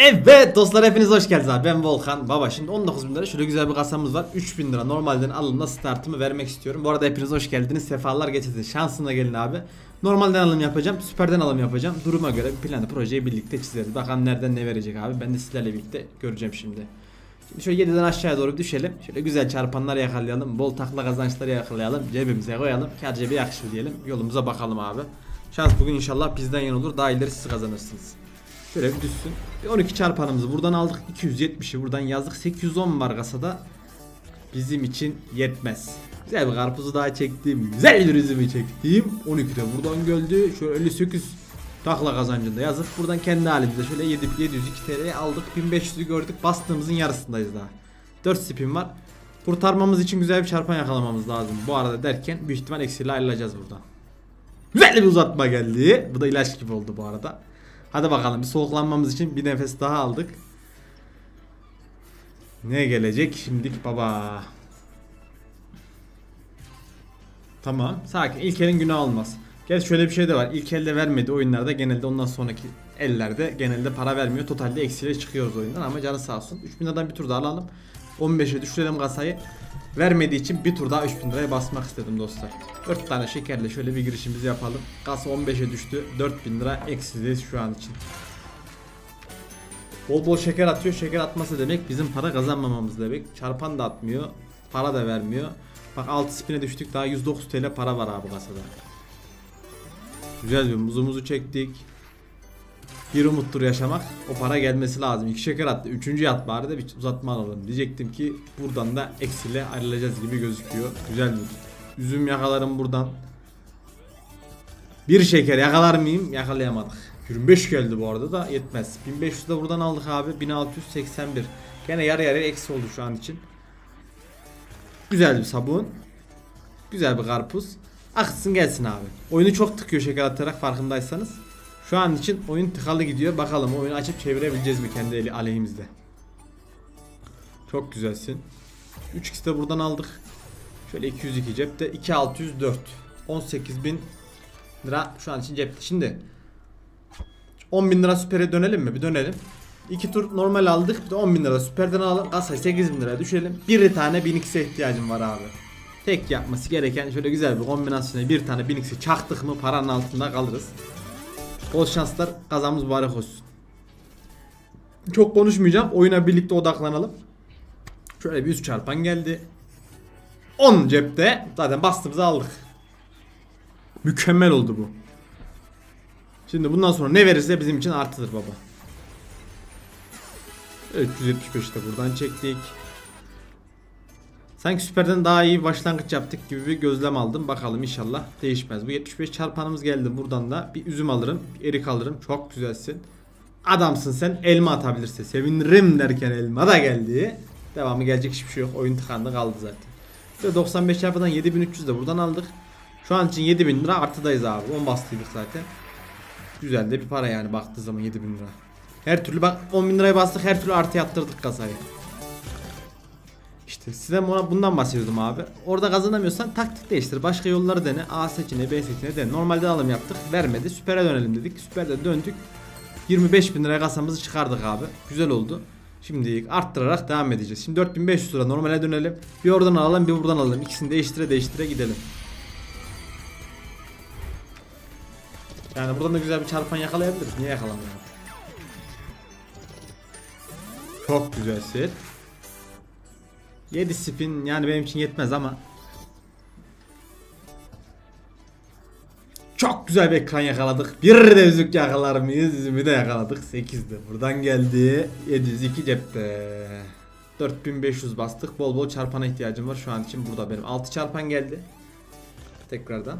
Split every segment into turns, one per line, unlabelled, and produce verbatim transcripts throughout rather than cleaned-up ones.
Evet dostlar, hepiniz hoş geldiniz abi. Ben Volkan Baba. Şimdi on dokuz bin lira şöyle güzel bir kasamız var. üç bin lira normalden alımla startımı vermek istiyorum. Bu arada hepiniz hoş geldiniz. Sefalar getirdiniz. Şansına gelin abi. Normalden alım yapacağım. Süperden alım yapacağım. Duruma göre bir planı, projeyi birlikte çizeriz. Bakalım nereden ne verecek abi. Ben de sizlerle birlikte göreceğim şimdi. Şimdi şöyle yediden aşağıya doğru düşelim. Şöyle güzel çarpanlar yakalayalım. Bol takla kazançları yakalayalım. Cebimize koyalım. Kâr cebi yakışır diyelim. Yolumuza bakalım abi. Şans bugün inşallah bizden yan olur. Daha ileri siz kazanırsınız. Şöyle bir düşsün. Bir on iki çarpanımızı buradan aldık. iki yüz yetmişi buradan yazdık. sekiz yüz on var kasada. Bizim için yetmez. Güzel bir karpuzu daha çektim. Güzel bir üzümü çektim. on iki de buradan geldi. Şöyle elli sekiz takla kazancında yazıp buradan kendi halimizde şöyle yedi yüz iki T L aldık. bin beş yüzü gördük. Bastığımızın yarısındayız daha. dört spin var. Kurtarmamız için güzel bir çarpan yakalamamız lazım. Bu arada derken büyük ihtimal eksiyle ayrılacağız buradan. Güzel bir uzatma geldi. Bu da ilaç gibi oldu bu arada. Hadi bakalım, bir soğuklanmamız için bir nefes daha aldık. Ne gelecek şimdilik baba? Tamam, sakin. İlk elin günah olmaz. Gerçi şöyle bir şey de var. İlk elde vermedi oyunlarda, genelde ondan sonraki ellerde genelde para vermiyor. Totalde eksiyle çıkıyoruz oyundan ama canı sağ olsun. üç bin liradan bir tur daha alalım. on beşe düşürelim kasayı. Vermediği için bir tur daha üç bin liraya basmak istedim dostlar. dört tane şekerle şöyle bir girişimizi yapalım. Kasa on beşe düştü. dört bin lira eksideyiz şu an için. Bol bol şeker atıyor. Şeker atması demek bizim para kazanmamamız demek. Çarpan da atmıyor. Para da vermiyor. Bak altı spine düştük. Daha yüz dokuz T L para var abi kasada. Güzel bir muzumuzu çektik. Bir umuttur yaşamak. O para gelmesi lazım. İki şeker attı. Üçüncü at bari de bir uzatma alalım. Diyecektim ki buradan da eksiyle ayrılacağız gibi gözüküyor. Güzel bir üzüm yakalarım buradan. Bir şeker yakalar mıyım? Yakalayamadık. yirmi beş geldi bu arada da yetmez. bin beş yüz de buradan aldık abi. bin altı yüz seksen bir. Gene yarı yarıya eksi oldu şu an için. Güzel bir sabun. Güzel bir karpuz. Aksın gelsin abi. Oyunu çok tıkıyor şeker atarak, farkındaysanız. Şu an için oyun tıkalı gidiyor. Bakalım oyunu açıp çevirebileceğiz mi kendi eli aleyhimizde. Çok güzelsin. üç x de buradan aldık. Şöyle iki yüz iki cepte. iki bin altı yüz dört. on sekiz bin lira şu an için cepte. Şimdi on bin lira süpere dönelim mi? Bir dönelim. iki tur normal aldık. Bir de on bin lira süperden alalım. Kasayı sekiz bin liraya düşelim. Bir tane bin x'e ihtiyacım var abi. Tek yapması gereken şöyle güzel bir kombinasyona bir tane bin x'e çaktık mı paranın altında kalırız. Bol şanslar, kazamız mübarek olsun. Çok konuşmayacağım. Oyuna birlikte odaklanalım. Şöyle bir üç çarpan geldi. on cepte. Zaten bastığımızı aldık. Mükemmel oldu bu. Şimdi bundan sonra ne verirse bizim için artıdır baba. üç yüz yetmiş beşi de buradan çektik. Sanki süperden daha iyi bir başlangıç yaptık gibi bir gözlem aldım. Bakalım inşallah değişmez. Bu yetmiş beş çarpanımız geldi. Buradan da bir üzüm alırım. Bir erik alırım. Çok güzelsin. Adamsın sen. Elma atabilirse sevinirim derken elma da geldi. Devamı gelecek, hiçbir şey yok. Oyun tıkandı kaldı zaten. Şöyle doksan beş çarpandan yedi bin üç yüz de buradan aldık. Şu an için yedi bin lira artıdayız abi. on bastıydık zaten. Güzel de bir para yani baktığı zaman yedi bin lira. Her türlü bak on bin liraya bastık, her türlü artı yattırdık kasayı. İşte size ona bundan bahsediyordum abi. Orada kazanamıyorsan taktik değiştir. Başka yolları dene. A seçeneği, B seçeneği dene. Normalde alım yaptık. Vermedi. Süper'e dönelim dedik. Süper'de döndük. yirmi beş bin liraya kasamızı çıkardık abi. Güzel oldu. Şimdi arttırarak devam edeceğiz. Şimdi dört bin beş yüz lira normale dönelim. Bir oradan alalım, bir buradan alalım. İkisini değiştire değiştire gidelim. Yani buradan da güzel bir çarpan yakalayabiliriz. Niye yakalamıyoruz? Çok güzelsin. yedi spin yani benim için yetmez ama çok güzel bir ekran yakaladık. Bir de yüzük yakalar mıyız? Yüzümü de yakaladık. sekizde buradan geldi. yedi yüz iki cepte. dört bin beş yüz bastık. Bol bol çarpana ihtiyacım var şu an için. Burada benim altı çarpan geldi. Tekrardan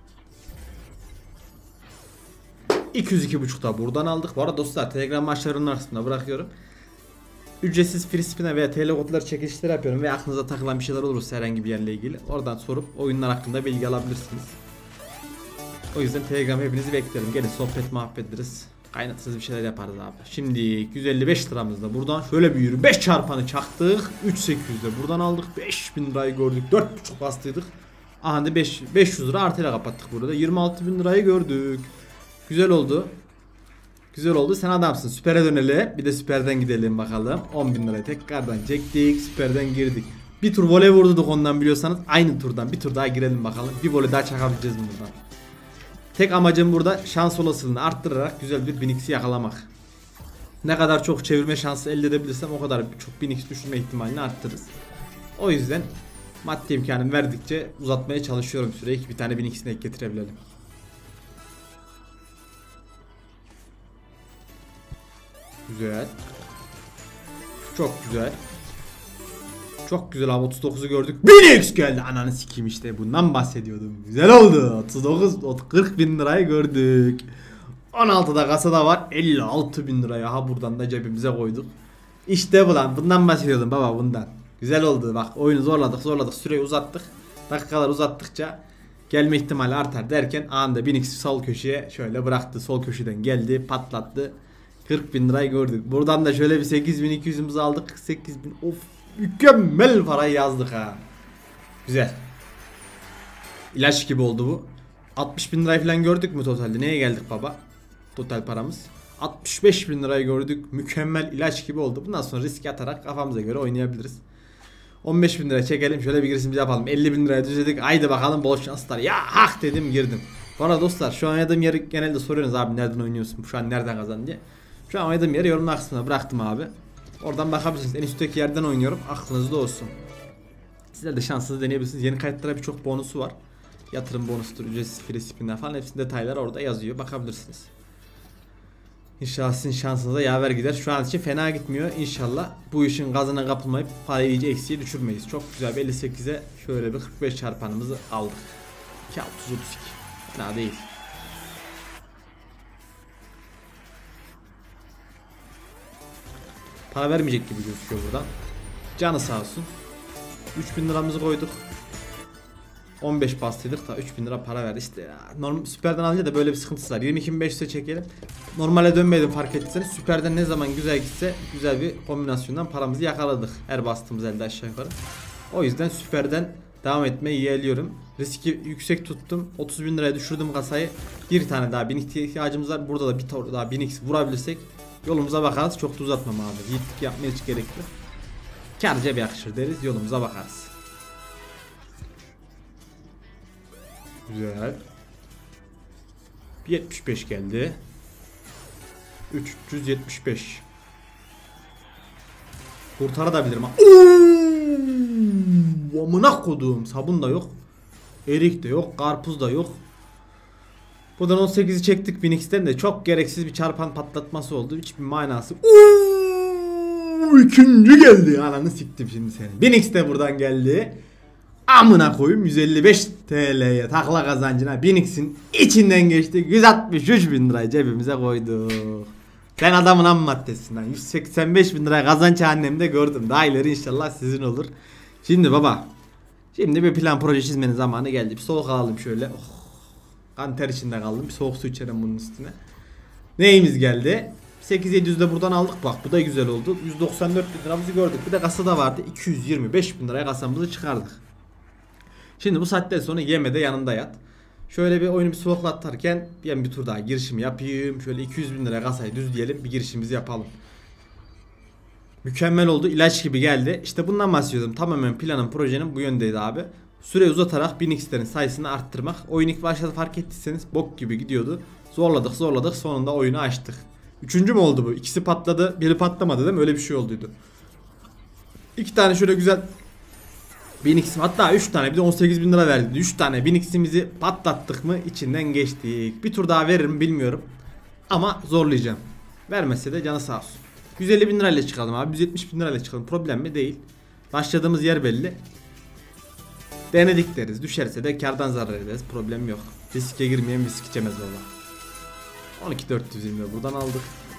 iki yüz iki buçuk da buradan aldık. Bu arada dostlar, Telegram maçlarının arasında bırakıyorum. Ücretsiz free spin'e veya T L kodları çekilişleri yapıyorum ve aklınıza takılan bir şeyler olursa herhangi bir yerle ilgili oradan sorup oyunlar hakkında bilgi alabilirsiniz. O yüzden Telegram hepinizi beklerim. Gelin sohbet muhabbet ederiz. Kaynatsız bir şeyler yaparız abi. Şimdi yüz elli beş liramızda buradan şöyle bir yürü. beş çarpanı çaktık. üç bin sekiz yüzde buradan aldık. beş bin lirayı gördük. dört buçuk bastıydık. Aha da beş yüz lira artıyla kapattık burada. yirmi altı bin lirayı gördük. Güzel oldu. Güzel oldu. Sen adamsın. Süper'e dönelim. Bir de süperden gidelim bakalım. on bin lirayı tekrardan çektik. Süperden girdik. Bir tur voley vurduk ondan biliyorsanız. Aynı turdan bir tur daha girelim bakalım. Bir voley daha çakabileceğiz buradan. Tek amacım burada şans olasılığını arttırarak güzel bir bin x'i yakalamak. Ne kadar çok çevirme şansı elde edebilirsem o kadar çok bin x düşürme ihtimalini arttırırız. O yüzden maddi imkanım verdikçe uzatmaya çalışıyorum süreyi ki bir tane bin x'ini ek getirebilelim. Güzel. Çok güzel. Çok güzel abi, otuz dokuzu gördük. bin x geldi. Ananı sikeyim, işte bundan bahsediyordum. Güzel oldu. otuz dokuz kırk bin lirayı gördük. on altıda kasada var. elli altı bin lirayı ha buradan da cebimize koyduk. İşte bu lan. Bundan bahsediyordum baba, bundan. Güzel oldu bak, oyunu zorladık zorladık süreyi uzattık. Dakikalar uzattıkça gelme ihtimali artar derken anında bin x sol köşeye şöyle bıraktı. Sol köşeden geldi, patlattı. kırk bin lirayı gördük. Buradan da şöyle bir sekiz bin iki yüzümüzü aldık. kırk sekiz bin, of, mükemmel parayı yazdık ha. Güzel. İlaç gibi oldu bu. altmış bin lirayı falan gördük mü totalde? Neye geldik baba? Total paramız altmış beş bin lirayı gördük. Mükemmel, ilaç gibi oldu. Bundan sonra risk atarak kafamıza göre oynayabiliriz. on beş bin liraya çekelim. Şöyle bir girişimizi yapalım. elli bin liraya düzledik. Haydi bakalım, bol şanslar. Ya hak dedim, girdim. Bu arada dostlar, şu an oynadığım yeri genelde soruyorsunuz, abi nereden oynuyorsun? Şu an nereden kazandın diye. Şu an oynadığım yeri yorumlar kısmına bıraktım abi. Oradan bakabilirsiniz. En üstteki yerden oynuyorum. Aklınızda olsun. Sizler de şansınızı deneyebilirsiniz. Yeni kayıtlara birçok bonusu var. Yatırım bonusudur, ücretsiz free spinler falan, hepsinin detayları orada yazıyor. Bakabilirsiniz. İnşallah sizin şansınıza yaver gider. Şu an için fena gitmiyor. İnşallah bu işin gazına kapılmayıp parayı iyice eksiye düşürmeyiz. Çok güzel bir elli sekize şöyle bir kırk beş çarpanımızı aldık. iki otuz otuz iki. Fena değil. Para vermeyecek gibi gözüküyor buradan. Canı sağ olsun. üç bin liramızı koyduk. on beş bastıydık da üç bin lira para verdi işte ya. Normal, süperden alınca da böyle bir sıkıntısı var. yirmi iki bin beş yüze çekelim. Normale dönmedim, fark ettiyseniz. Süperden ne zaman güzel gitse güzel bir kombinasyondan paramızı yakaladık. Her bastığımız elde aşağı yukarı. O yüzden süperden devam etmeyi yeğliyorum. Riski yüksek tuttum. otuz bin liraya düşürdüm kasayı. Bir tane daha bin x ihtiyacımız var. Burada da bir tane daha bin x vurabilirsek yolumuza bakarız. Çok da uzatmam abi. Yiğitlik yapmaya hiç gerek yok. Kârca bir yakışır deriz. Yolumuza bakarız. Güzel. yetmiş beş geldi. üç yüz yetmiş beş. Kurtarabilirim ha. Amına koduğum, sabun da yok. Erik de yok, karpuz da yok. Buradan on sekizi çektik bin x'ten de çok gereksiz bir çarpan patlatması oldu. Hiçbir manası. Oo, ikinci geldi. Ananı siktim şimdi seni. bin x de buradan geldi. Amına koyayım, yüz elli beş T L'ye takla kazancına bin x'in içinden geçtik. yüz altmış üç bin lirayı cebimize koyduk. Sen adamın ham maddesinden yüz seksen beş bin liraya kazanç annemde gördüm. Daha ileri inşallah sizin olur. Şimdi baba, şimdi bir plan proje çizmenin zamanı geldi. Bir soğuk alalım şöyle. Oh, kan ter içinde kaldım. Bir soğuk su içelim bunun üstüne. Neyimiz geldi? sekiz bin yedi yüz de buradan aldık, bak bu da güzel oldu. yüz doksan dört bin liramızı gördük. Bir de kasada vardı, iki yüz yirmi beş bin liraya kasamızı çıkardık. Şimdi bu saatten sonra yeme de yanında yat. Şöyle bir oyunu bir soğuklatarken ben bir tur daha girişimi yapayım. Şöyle iki yüz bin liraya kasayı düzleyelim, bir girişimizi yapalım. Mükemmel oldu, ilaç gibi geldi. İşte bundan bahsediyordum. Tamamen planın, projenin bu yöndeydi abi. Süreyi uzatarak bin x'lerin sayısını arttırmak. Oyun ilk başta fark ettiyseniz bok gibi gidiyordu. Zorladık zorladık, sonunda oyunu açtık. Üçüncü mü oldu bu? İkisi patladı, biri patlamadı değil mi? Öyle bir şey olduydu. İki tane şöyle güzel bin x'im, hatta üç tane, bir de on sekiz bin lira verdi. üç tane bin x'imizi patlattık mı içinden geçtik. Bir tur daha veririm bilmiyorum. Ama zorlayacağım. Vermese de canı sağ olsun. yüz elli bin lirayla çıkalım abi. yüz yetmiş bin lirayla çıkalım. Problem mi? Değil. Başladığımız yer belli. Denedik deriz. Düşerse de kardan zarar ederiz. Problem yok. Riske girmeyen risk içemez valla. on iki bin dört yüz yirmi buradan aldık.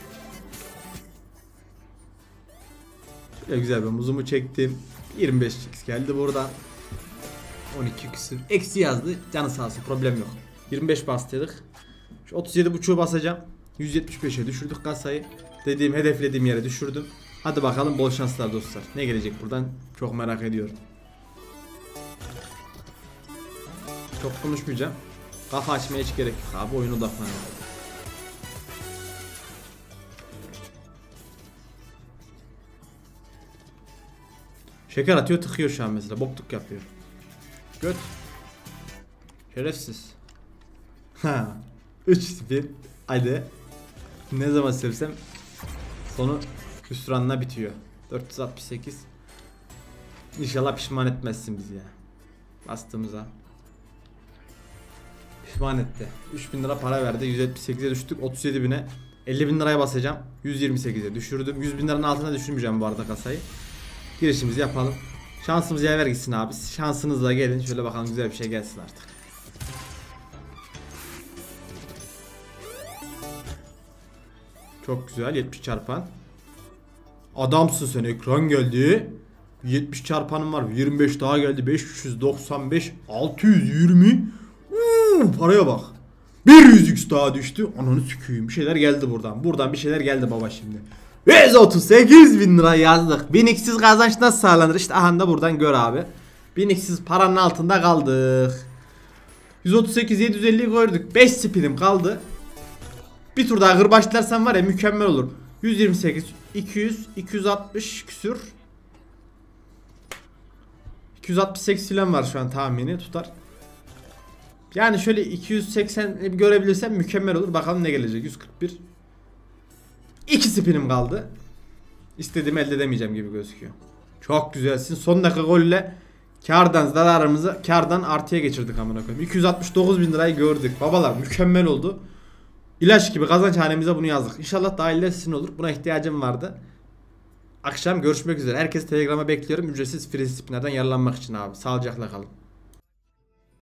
Şöyle güzel bir muzumu çektim. yirmi beş x geldi buradan. on iki küsür. Eksi yazdı. Canı sağ olsun. Problem yok. yirmi beş bastırdık. Şu otuz yedi buçuğu basacağım. yüz yetmiş beşe düşürdük kasayı. Dediğim, hedeflediğim yere düşürdüm. Hadi bakalım, bol şanslar dostlar. Ne gelecek buradan? Çok merak ediyorum. Çok konuşmayacağım. Kafa açmaya hiç gerek yok abi. Oyunu odaklanalım. Şeker atıyor, tıkıyor şu an mesela. Bokluk yapıyor. Göt. Şerefsiz. Ha. üç spin. Hadi. Ne zaman sevsem sonu hüsranla bitiyor. dört yüz altmış sekiz. İnşallah pişman etmezsin bizi ya. Bastığımıza. Pişman etti. üç bin lira para verdi. yüz yetmiş sekize düştük. otuz yedi bine. elli bin liraya basacağım. yüz yirmi sekize düşürdüm. yüz bin liranın altına düşürmeyeceğim bu arada kasayı. Girişimizi yapalım. Şansımız yaver gitsin abi. Şansınızla gelin. Şöyle bakalım güzel bir şey gelsin artık. Çok güzel. yetmiş çarpan. Adamsın sen. Ekran geldi. yetmiş çarpanım var. yirmi beş daha geldi. beş yüz doksan beş. altı yüz yirmi. Uuu, paraya bak. bir yüz x daha düştü. Ananı süküyüm. Bir şeyler geldi buradan. Buradan bir şeyler geldi baba şimdi. yüz otuz sekiz bin lira yazdık. bin x'siz kazanç nasıl sağlanır? İşte aha da buradan gör abi. bin x'siz paranın altında kaldık. yüz otuz sekiz yedi yüz elliyi gördük. beş spinim kaldı. Bir tur daha kırbaçlarsam var ya mükemmel olur. yüz yirmi sekiz, iki yüz, iki yüz altmış küsür. iki yüz altmış sekiz falan var şu an tahmini tutar. Yani şöyle iki yüz seksen görebilirsem mükemmel olur. Bakalım ne gelecek. yüz kırk bir. iki spinim kaldı. İstediğimi elde edemeyeceğim gibi gözüküyor. Çok güzelsin. Son dakika golle kardan zararımızı kardan artıya geçirdik amına koyayım. iki yüz altmış dokuz bin lirayı gördük. Babalar mükemmel oldu. İlaç gibi kazanç hanemize bunu yazdık. İnşallah daha ilerisi olur. Buna ihtiyacım vardı. Akşam görüşmek üzere. Herkesi Telegram'a bekliyorum. Ücretsiz free spinlerden yararlanmak için abi. Sağlıcakla kalın.